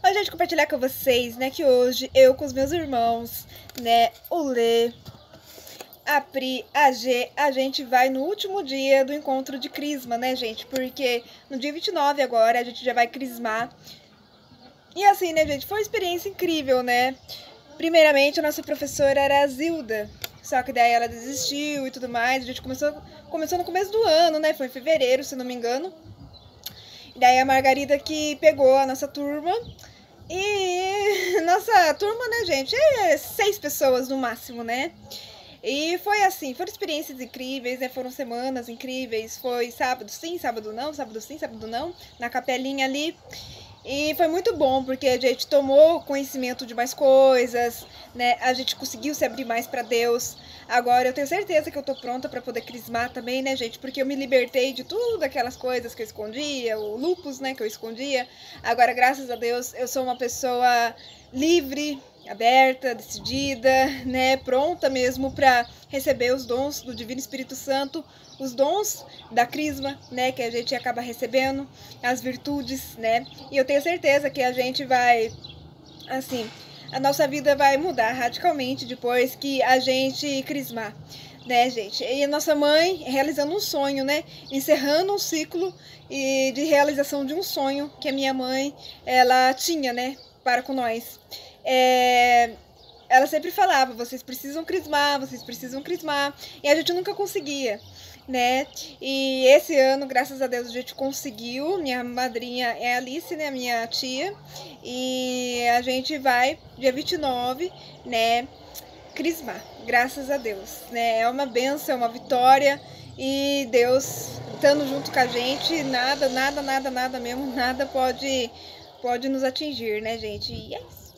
Hoje a gente compartilhar com vocês, né, que hoje eu com os meus irmãos, né, o Lê, a Pri, a G, a gente vai no último dia do encontro de crisma, né, gente? Porque no dia 29 agora a gente já vai crismar. E assim, né, gente, foi uma experiência incrível, né? Primeiramente, a nossa professora era a Zilda, só que daí ela desistiu e tudo mais. A gente começou no começo do ano, né? Foi em fevereiro, se não me engano. E daí a Margarida que pegou a nossa turma. E nossa turma, né, gente, é 6 pessoas no máximo, né? E foi assim, foram experiências incríveis, né? Foram semanas incríveis. Foi sábado sim, sábado não, sábado sim, sábado não, na capelinha ali. E foi muito bom, porque a gente tomou conhecimento de mais coisas, né? A gente conseguiu se abrir mais para Deus. Agora eu tenho certeza que eu tô pronta para poder crismar também, né, gente? Porque eu me libertei de tudo aquelas coisas que eu escondia, o lupus, né, que eu escondia. Agora, graças a Deus, eu sou uma pessoa livre, aberta, decidida, né, pronta mesmo para receber os dons do Divino Espírito Santo, os dons da crisma, né, que a gente acaba recebendo, as virtudes, né, e eu tenho certeza que a gente vai, assim, a nossa vida vai mudar radicalmente depois que a gente crismar, né, gente? E a nossa mãe realizando um sonho, né, encerrando um ciclo e de realização de um sonho que a minha mãe, ela tinha, né, para com nós. Ela sempre falava, vocês precisam crismar, e a gente nunca conseguia, né? E esse ano, graças a Deus, a gente conseguiu. Minha madrinha é a Alice, né, minha tia, e a gente vai dia 29, né, crismar, graças a Deus, né? É uma bênção, é uma vitória, e Deus estando junto com a gente, nada mesmo, nada pode nos atingir, né, gente? E é isso.